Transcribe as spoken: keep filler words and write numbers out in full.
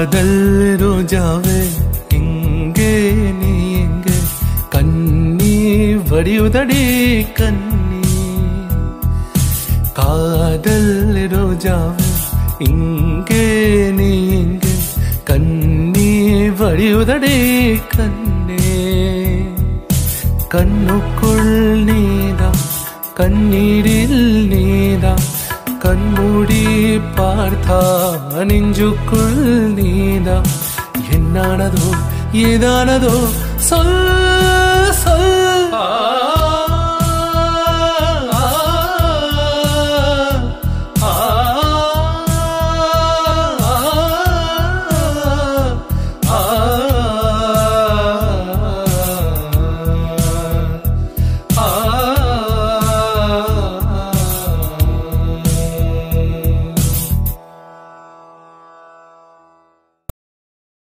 காதல் ரோஜாவே எங்கே நீ எங்கே கண்ணீ வடியுதடி கண்ணீ காதல் ரோஜாவே இங்கே நீ எங்கே கண்ணீ வடியுதடி கண்ணே கண்ணுக்குள் நீதான் கண்ணீரில் நீதான் கண்மூடி பார்த்தா நெஞ்சுக்குள் நீதான் என்னானதோ ஏதானதோ சொல் சொல்